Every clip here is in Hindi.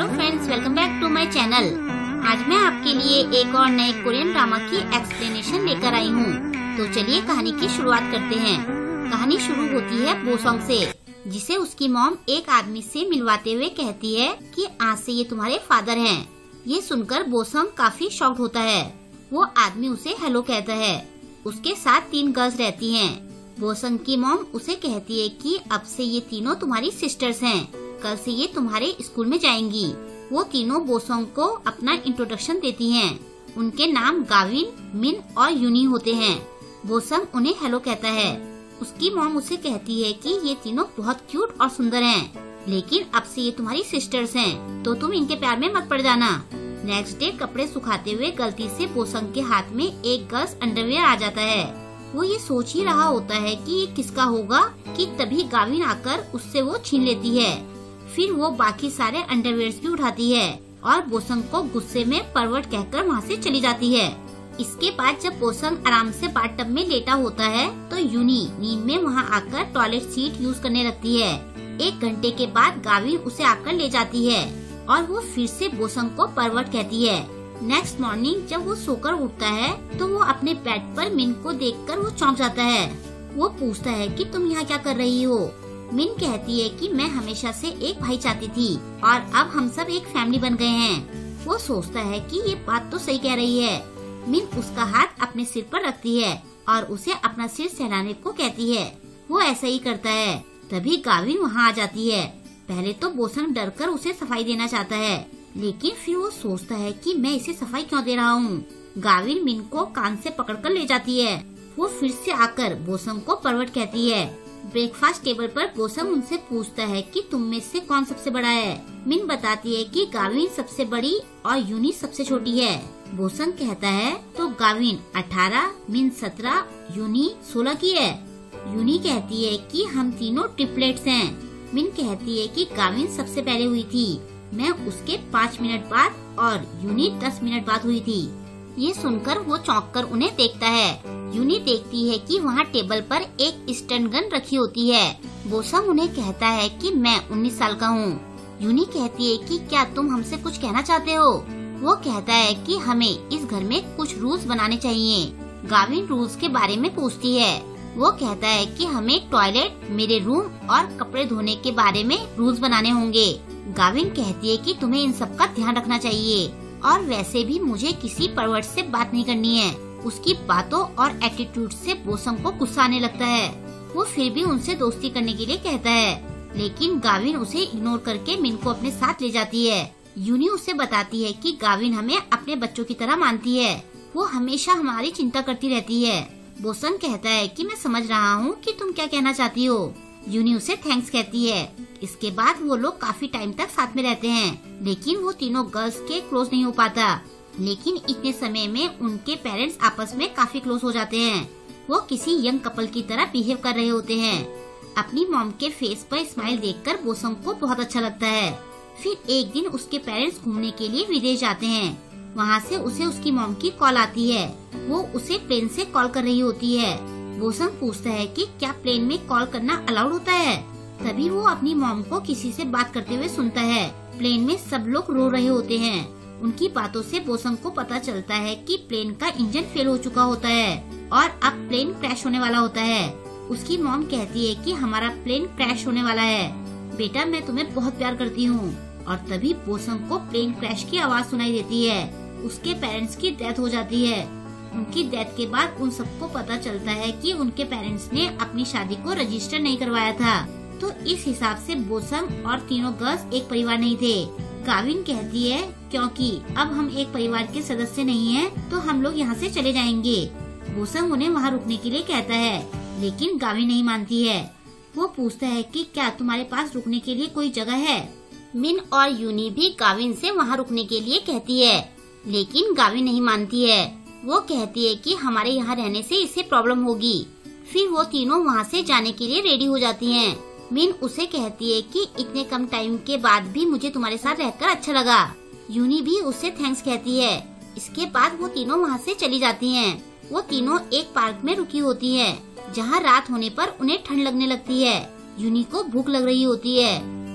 Hello friends, welcome back to my channel. आज मैं आपके लिए एक और नए कोरियन ड्रामा की एक्सप्लेनेशन लेकर आई हूँ। तो चलिए कहानी की शुरुआत करते हैं। कहानी शुरू होती है बोसोंग से, जिसे उसकी मॉम एक आदमी से मिलवाते हुए कहती है कि आज से ये तुम्हारे फादर हैं। ये सुनकर बोसोंग काफी शॉक्ड होता है। वो आदमी उसे हेलो कहता है। उसके साथ 3 गर्ल्स रहती हैं। बोसोंग की मॉम उसे कहती है कि अब से ये तीनों तुम्हारी सिस्टर्स हैं। कल से ये तुम्हारे स्कूल में जाएंगी। वो तीनों बोसोंग को अपना इंट्रोडक्शन देती हैं। उनके नाम गाविन, मिन और यूनी होते हैं। बोसोंग उन्हें हेलो कहता है। उसकी मॉम उसे कहती है कि ये तीनों बहुत क्यूट और सुंदर हैं, लेकिन अब से ये तुम्हारी सिस्टर्स हैं, तो तुम इनके प्यार में मत पड़ जाना। नेक्स्ट डे कपड़े सुखाते हुए गलती से बोसोंग के हाथ में एक गर्ल्स अंडरवियर आ जाता है। वो ये सोच ही रहा होता है कि ये किसका होगा कि तभी गाविन आकर उससे वो छीन लेती है। फिर वो बाकी सारे अंडरवियर्स भी उठाती है और बोसोंग को गुस्से में परवर्ट कहकर वहाँ से चली जाती है। इसके बाद जब बोसोंग आराम से बाथटब में लेटा होता है तो यूनी नींद में वहाँ आकर टॉयलेट सीट यूज करने लगती है। 1 घंटे के बाद गाविन उसे आकर ले जाती है और वो फिर से बोसोंग को परवर्ट कहती है। नेक्स्ट मॉर्निंग जब वो सोकर उठता है तो वो अपने बेड पर मिन को देखकर वो चौंक जाता है। वो पूछता है कि तुम यहाँ क्या कर रही हो। मिन कहती है कि मैं हमेशा से एक भाई चाहती थी और अब हम सब एक फैमिली बन गए हैं। वो सोचता है कि ये बात तो सही कह रही है। मिन उसका हाथ अपने सिर पर रखती है और उसे अपना सिर सहलाने को कहती है। वो ऐसा ही करता है। तभी गाविन वहाँ आ जाती है। पहले तो बोसोंग डरकर उसे सफाई देना चाहता है, लेकिन फिर वो सोचता है कि मैं इसे सफाई क्यों दे रहा हूँ। गाविन मिन को कान से पकड़कर ले जाती है। वो फिर से आकर बोसोंग को परवर्ट कहती है। ब्रेकफास्ट टेबल पर बोसोंग उनसे पूछता है कि तुम में से कौन सबसे बड़ा है। मिन बताती है कि गाविन सबसे बड़ी और यूनी सबसे छोटी है। बोसोंग कहता है तो गाविन 18, मिन 17, यूनी 16 की है। यूनी कहती है कि हम तीनों ट्रिपलेट्स हैं। मिन कहती है कि गाविन सबसे पहले हुई थी, मैं उसके 5 मिनट बाद और यूनी 10 मिनट बाद हुई थी। ये सुनकर वो चौंक कर उन्हें देखता है। यूनी देखती है कि वहाँ टेबल पर एक स्टन गन रखी होती है। बोसोंग उन्हें कहता है कि मैं 19 साल का हूँ। यूनी कहती है कि क्या तुम हमसे कुछ कहना चाहते हो। वो कहता है कि हमें इस घर में कुछ रूल्स बनाने चाहिए। गाविन रूल्स के बारे में पूछती है। वो कहता है कि हमें टॉयलेट, मेरे रूम और कपड़े धोने के बारे में रूल्स बनाने होंगे। गाविन कहती है कि तुम्हें इन सब का ध्यान रखना चाहिए और वैसे भी मुझे किसी परवर्ट से बात नहीं करनी है। उसकी बातों और एटीट्यूड से बोसोंग को गुस्सा आने लगता है। वो फिर भी उनसे दोस्ती करने के लिए कहता है, लेकिन गाविन उसे इग्नोर करके मिन को अपने साथ ले जाती है। यूनी उसे बताती है कि गाविन हमें अपने बच्चों की तरह मानती है। वो हमेशा हमारी चिंता करती रहती है। बोसोंग कहता है कि मैं समझ रहा हूँ कि तुम क्या कहना चाहती हो। यूनी उसे थैंक्स कहती है। इसके बाद वो लोग काफी टाइम तक साथ में रहते हैं, लेकिन वो तीनों गर्ल्स के क्लोज नहीं हो पाता। लेकिन इतने समय में उनके पेरेंट्स आपस में काफी क्लोज हो जाते हैं। वो किसी यंग कपल की तरह बिहेव कर रहे होते हैं। अपनी मॉम के फेस पर स्माइल देखकर बोसोंग को बहुत अच्छा लगता है। फिर एक दिन उसके पेरेंट्स घूमने के लिए विदेश जाते हैं। वहाँ से उसे उसकी मॉम की कॉल आती है। वो उसे प्लेन से कॉल कर रही होती है। बोसोंग पूछता है कि क्या प्लेन में कॉल करना अलाउड होता है। तभी वो अपनी मॉम को किसी से बात करते हुए सुनता है। प्लेन में सब लोग रो रहे होते हैं। उनकी बातों से बोसोंग को पता चलता है कि प्लेन का इंजन फेल हो चुका होता है और अब प्लेन क्रैश होने वाला होता है। उसकी मॉम कहती है कि हमारा प्लेन क्रैश होने वाला है, बेटा मैं तुम्हें बहुत प्यार करती हूँ। और तभी बोसोंग को प्लेन क्रैश की आवाज सुनाई देती है। उसके पेरेंट्स की डेथ हो जाती है। उनकी डेथ के बाद उन सबको पता चलता है कि उनके पेरेंट्स ने अपनी शादी को रजिस्टर नहीं करवाया था। तो इस हिसाब से बोसोंग और तीनों गर्ल्स एक परिवार नहीं थे। गाविन कहती है क्योंकि अब हम एक परिवार के सदस्य नहीं हैं, तो हम लोग यहाँ से चले जाएंगे। बोसोंग उन्हें वहाँ रुकने के लिए कहता है, लेकिन गाविन नहीं मानती है। वो पूछता है कि क्या तुम्हारे पास रुकने के लिए कोई जगह है। मिन और यूनी भी गाविन से वहाँ रुकने के लिए कहती है, लेकिन गाविन नहीं मानती है। वो कहती है कि हमारे यहाँ रहने से इसे प्रॉब्लम होगी। फिर वो तीनों वहाँ से जाने के लिए रेडी हो जाती हैं। मिन उसे कहती है कि इतने कम टाइम के बाद भी मुझे तुम्हारे साथ रहकर अच्छा लगा। यूनी भी उससे थैंक्स कहती है। इसके बाद वो तीनों वहाँ से चली जाती हैं। वो तीनों एक पार्क में रुकी होती हैं, जहाँ रात होने पर उन्हें ठंड लगने लगती है। यूनी को भूख लग रही होती है।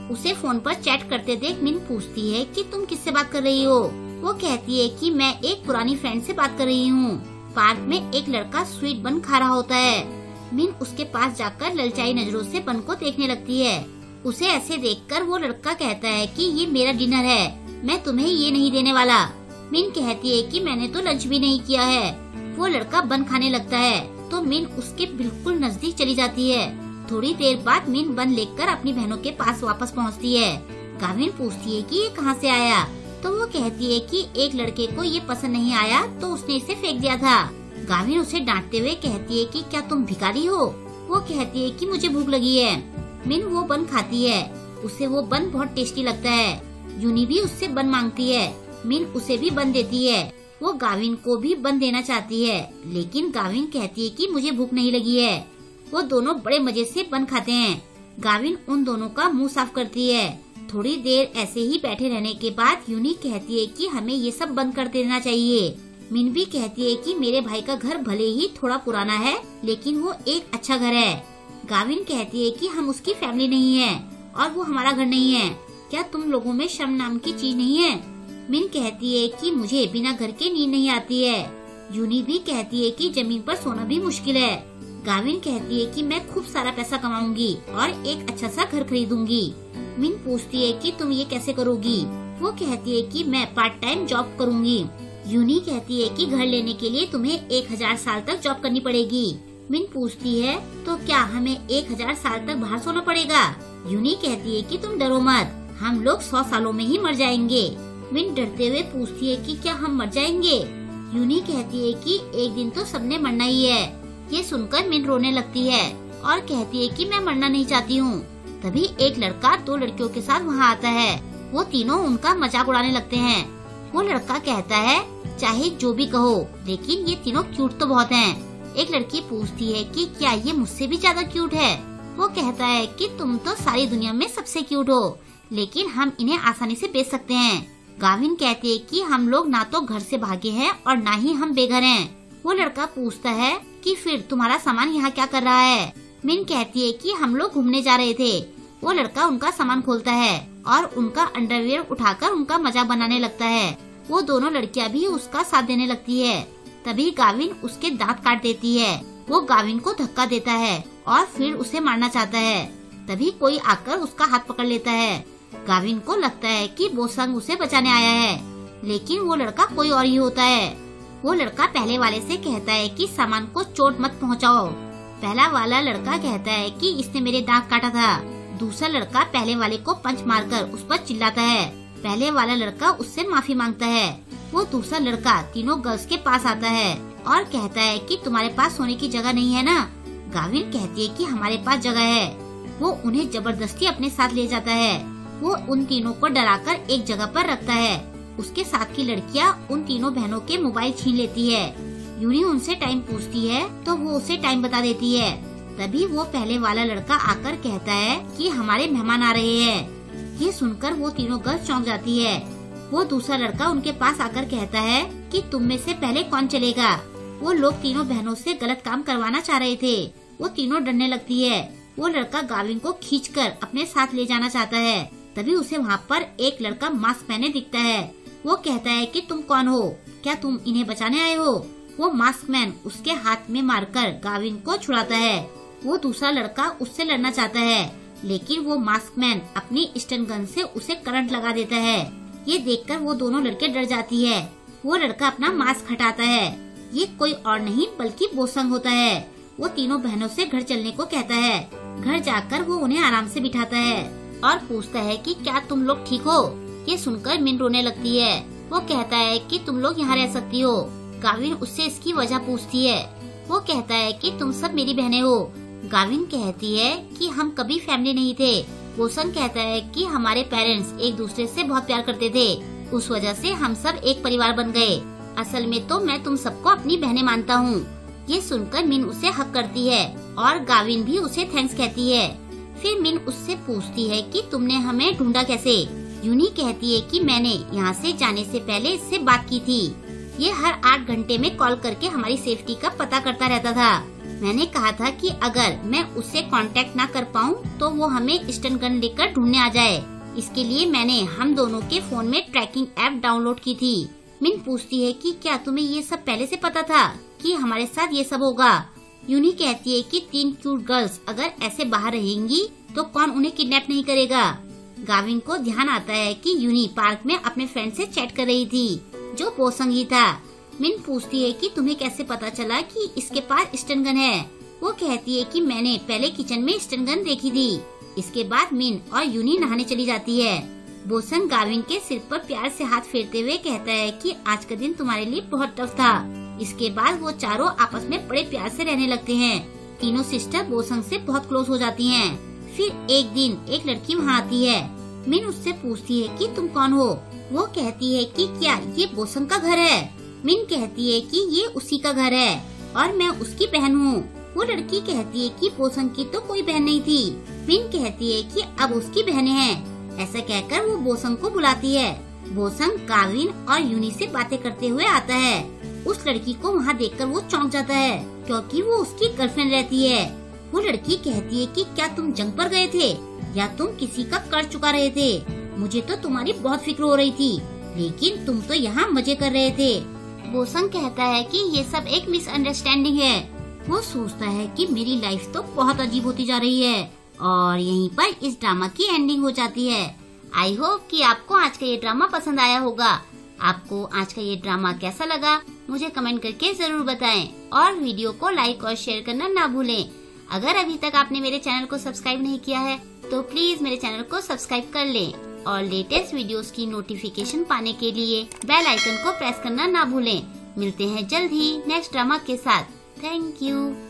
उसे फोन पर चैट करते देख मिन पूछती है कि तुम किससे बात कर रही हो। वो कहती है कि मैं एक पुरानी फ्रेंड से बात कर रही हूँ। पार्क में एक लड़का स्वीट बन खा रहा होता है। मिन उसके पास जाकर ललचाई नजरों से बन को देखने लगती है। उसे ऐसे देखकर वो लड़का कहता है कि ये मेरा डिनर है, मैं तुम्हें ये नहीं देने वाला। मिन कहती है कि मैंने तो लंच भी नहीं किया है। वो लड़का बन खाने लगता है तो मिन उसके बिल्कुल नजदीक चली जाती है। थोड़ी देर बाद मिन बन लेकर अपनी बहनों के पास वापस पहुंचती है। गाविन पूछती है कि ये कहाँ से आया, तो वो कहती है कि एक लड़के को ये पसंद नहीं आया तो उसने इसे फेंक दिया था। गाविन उसे डांटते हुए कहती है कि क्या तुम भिखारी हो। वो कहती है कि मुझे भूख लगी है। मिन वो बन खाती है। उसे वो बन बहुत टेस्टी लगता है। यूनी भी उससे बन मांगती है। मिन उसे भी बन देती है। वो गाविन को भी बन देना चाहती है, लेकिन गाविन कहती है कि मुझे भूख नहीं लगी है। वो दोनों बड़े मजे से बन खाते हैं। गाविन उन दोनों का मुंह साफ करती है। थोड़ी देर ऐसे ही बैठे रहने के बाद यूनी कहती है कि हमें ये सब बंद कर देना चाहिए। मिन भी कहती है कि मेरे भाई का घर भले ही थोड़ा पुराना है, लेकिन वो एक अच्छा घर है। गाविन कहती है कि हम उसकी फैमिली नहीं है और वो हमारा घर नहीं है। क्या तुम लोगों में शर्म नाम की चीज नहीं है। मिन कहती है कि मुझे बिना घर के नींद नहीं आती है। यूनी भी कहती है कि जमीन पर सोना भी मुश्किल है। गाविन कहती है कि मैं खूब सारा पैसा कमाऊंगी और एक अच्छा सा घर खरीदूंगी। मिन पूछती है कि तुम ये कैसे करोगी। वो कहती है कि मैं पार्ट टाइम जॉब करूंगी। यूनी कहती है कि घर लेने के लिए तुम्हें 1000 साल तक जॉब करनी पड़ेगी। मिन पूछती है तो क्या हमें 1000 साल तक बाहर सोना पड़ेगा। यूनी कहती है कि तुम डरो मत, हम लोग 100 सालों में ही मर जाएंगे। मिन डरते हुए पूछती है कि क्या हम मर जाएंगे। यूनी कहती है कि एक दिन तो सबने मरना ही है। ये सुनकर मिन रोने लगती है और कहती है कि मैं मरना नहीं चाहती हूँ। तभी एक लड़का 2 लड़कियों के साथ वहाँ आता है। वो तीनों उनका मजाक उड़ाने लगते हैं। वो लड़का कहता है चाहे जो भी कहो, लेकिन ये तीनों क्यूट तो बहुत हैं। एक लड़की पूछती है कि क्या ये मुझसे भी ज्यादा क्यूट है। वो कहता है कि तुम तो सारी दुनिया में सबसे क्यूट हो, लेकिन हम इन्हें आसानी से बेच सकते हैं। गाविन कहती है कि हम लोग ना तो घर से भागे हैं और ना ही हम बेघर हैं। वो लड़का पूछता है कि फिर तुम्हारा सामान यहाँ क्या कर रहा है। मिन कहती है कि हम लोग घूमने जा रहे थे। वो लड़का उनका सामान खोलता है और उनका अंडरवियर उठाकर उनका मजाक बनाने लगता है। वो दोनों लड़कियाँ भी उसका साथ देने लगती है। तभी गाविन उसके दांत काट देती है। वो गाविन को धक्का देता है और फिर उसे मारना चाहता है। तभी कोई आकर उसका हाथ पकड़ लेता है। गाविन को लगता है कि बोसंग उसे बचाने आया है, लेकिन वो लड़का कोई और ही होता है। वो लड़का पहले वाले से कहता है कि सामान को चोट मत पहुंचाओ। पहला वाला लड़का कहता है कि इसने मेरे दांत काटा था। दूसरा लड़का पहले वाले को पंच मारकर उस पर चिल्लाता है। पहले वाला लड़का उससे माफी मांगता है। वो दूसरा लड़का तीनों गर्ल्स के पास आता है और कहता है कि तुम्हारे पास सोने की जगह नहीं है ना। गाविन कहती है कि हमारे पास जगह है। वो उन्हें जबरदस्ती अपने साथ ले जाता है। वो उन तीनों को डराकर एक जगह पर रखता है। उसके साथ की लड़कियां उन तीनों बहनों के मोबाइल छीन लेती है। यूनी उनसे टाइम पूछती है तो वो उसे टाइम बता देती है। तभी वो पहले वाला लड़का आकर कहता है कि हमारे मेहमान आ रहे हैं। ये सुनकर वो तीनों गर्ल्स चौंक जाती है। वो दूसरा लड़का उनके पास आकर कहता है कि तुम में से पहले कौन चलेगा। वो लोग तीनों बहनों से गलत काम करवाना चाह रहे थे। वो तीनों डरने लगती है। वो लड़का गाविन को खींचकर अपने साथ ले जाना चाहता है। तभी उसे वहाँ पर एक लड़का मास्क पहने दिखता है। वो कहता है कि तुम कौन हो, क्या तुम इन्हें बचाने आए हो। वो मास्क मैन उसके हाथ में मारकर गाविन को छुड़ाता है। वो दूसरा लड़का उससे लड़ना चाहता है, लेकिन वो मास्क मैन अपनी स्टन गन से उसे करंट लगा देता है। ये देखकर वो दोनों लड़के डर जाती है। वो लड़का अपना मास्क हटाता है। ये कोई और नहीं बल्कि बोसंग होता है। वो तीनों बहनों से घर चलने को कहता है। घर जाकर वो उन्हें आराम से बिठाता है और पूछता है कि क्या तुम लोग ठीक हो। ये सुनकर मिन रोने लगती है। वो कहता है कि तुम लोग यहाँ रह सकती हो। गाविन उससे इसकी वजह पूछती है। वो कहता है कि तुम सब मेरी बहनें हो। गाविन कहती है कि हम कभी फैमिली नहीं थे। बोसंग कहता है कि हमारे पेरेंट्स एक दूसरे से बहुत प्यार करते थे, उस वजह से हम सब एक परिवार बन गए। असल में तो मैं तुम सबको अपनी बहनें मानता हूँ। ये सुनकर मिन उसे हक करती है और गाविन भी उसे थैंक्स कहती है। फिर मिन उससे पूछती है कि तुमने हमें ढूंढा कैसे। यूनी कहती है कि मैंने यहाँ से जाने से पहले इससे बात की थी। ये हर 8 घंटे में कॉल करके हमारी सेफ्टी का पता करता रहता था। मैंने कहा था कि अगर मैं उससे कांटेक्ट ना कर पाऊँ तो वो हमें स्टन गन लेकर ढूंढने आ जाए। इसके लिए मैंने हम दोनों के फोन में ट्रैकिंग ऐप डाउनलोड की थी। मिन पूछती है कि क्या तुम्हें ये सब पहले से पता था कि हमारे साथ ये सब होगा? यूनी कहती है कि 3 क्यूट गर्ल्स अगर ऐसे बाहर रहेंगी तो कौन उन्हें किडनैप नहीं करेगा। गाविन को ध्यान आता है कि यूनी पार्क में अपने फ्रेंड से चैट कर रही थी जो बोसंग ही था। मिन पूछती है कि तुम्हें कैसे पता चला कि इसके पास स्टन गन है? वो कहती है कि मैंने पहले किचन में स्टन गन देखी थी। इसके बाद मिन और यूनी नहाने चली जाती है। बोसंग गाविन के सिर पर प्यार से हाथ फेरते हुए कहता है कि आज का दिन तुम्हारे लिए बहुत टफ था। इसके बाद वो चारों आपस में बड़े प्यार से रहने लगते हैं। तीनों सिस्टर बोसंग से बहुत क्लोज हो जाती हैं। फिर एक दिन एक लड़की वहाँ आती है। मिन उससे पूछती है कि तुम कौन हो? वो कहती है कि क्या ये बोसंग का घर है? मिन कहती है कि ये उसी का घर है और मैं उसकी बहन हूँ। वो लड़की कहती है कि बोसंग की तो कोई बहन नहीं थी। मिन कहती है कि अब उसकी बहनें हैं। ऐसा कहकर वो बोसंग को बुलाती है। बोसंग गाविन और यूनी से बातें करते हुए आता है। उस लड़की को वहाँ देखकर वो चौंक जाता है क्योंकि वो उसकी गर्लफ्रेंड रहती है। वो लड़की कहती है कि क्या तुम जंग पर गए थे या तुम किसी का कर चुका रहे थे? मुझे तो तुम्हारी बहुत फिक्र हो रही थी, लेकिन तुम तो यहाँ मजे कर रहे थे। बोसंग कहता है कि ये सब एक मिसअंडरस्टैंडिंग है। वो सोचता है कि मेरी लाइफ तो बहुत अजीब होती जा रही है और यहीं पर इस ड्रामा की एंडिंग हो जाती है। आई होप कि आपको आज का ये ड्रामा पसंद आया होगा। आपको आज का ये ड्रामा कैसा लगा मुझे कमेंट करके जरूर बताएं और वीडियो को लाइक और शेयर करना ना भूलें। अगर अभी तक आपने मेरे चैनल को सब्सक्राइब नहीं किया है तो प्लीज मेरे चैनल को सब्सक्राइब कर लें और लेटेस्ट वीडियोस की नोटिफिकेशन पाने के लिए बेल आइकन को प्रेस करना ना भूलें। मिलते हैं जल्द ही नेक्स्ट ड्रामा के साथ। Thank you.